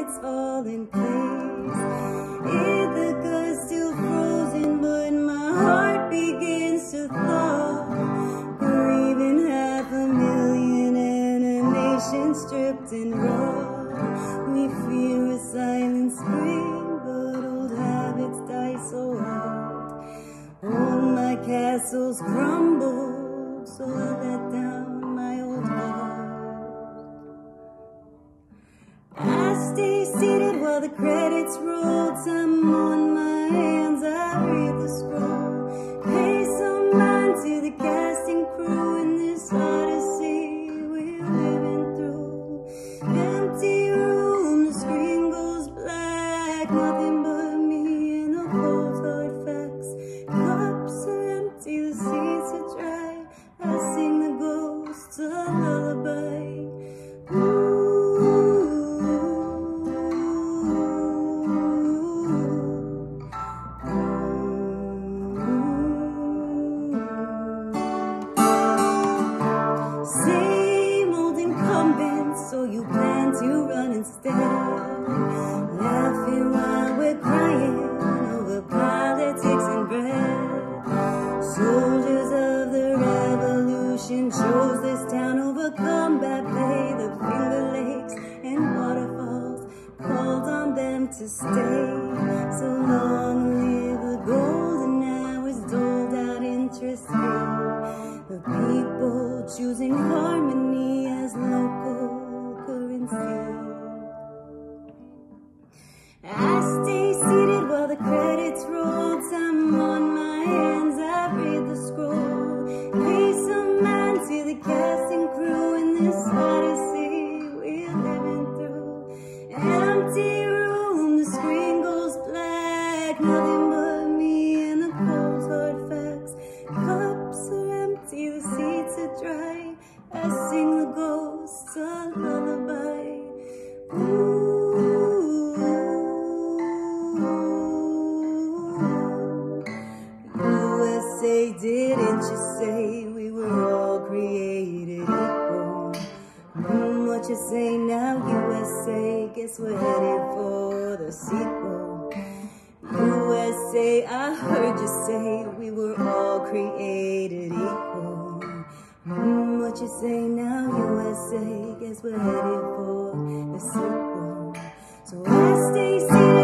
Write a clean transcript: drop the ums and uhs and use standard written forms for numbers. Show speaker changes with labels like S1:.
S1: it's all in place. If the gut's still frozen, but my heart begins to thaw. Grieving 500,000 and a nation stripped and raw. We fear a silent spring, but old habits die so hard. All my castles crumbled, so I let down my old heart. I stay seated while the credits roll. Time on my hands, I read the scroll. Pay some mind to the casting crew in this odyssey we're living through. Empty room, the screen goes black. Nothing but me and the cold hard facts. Cups are empty, the seats are dry. I sing the ghosts a lullaby. Same old incumbents, so you plan to run instead. Laughing while we're crying over politics and bread. Soldiers of the revolution chose this town over combat pay. The Finger Lakes and waterfalls called on them to stay. So long live the golden hours doled out interest free. The people choosing harmony as local currency. I stay seated while the credits roll. Time on my hands, I read the scroll. Pay some mind to the casting crew in this odyssey we're living through. Empty room, the screen goes black. Nothing but me and the cold hard facts. Cups are empty, the seats are dry. I sing the ghosts a lullaby. USA, didn't you say we were all created equal? What you say now, USA? Guess we're headed for the sequel. USA, I heard you say we were all created equal. What you say now, USA? Guess we're headed for the sequel. So I stay seated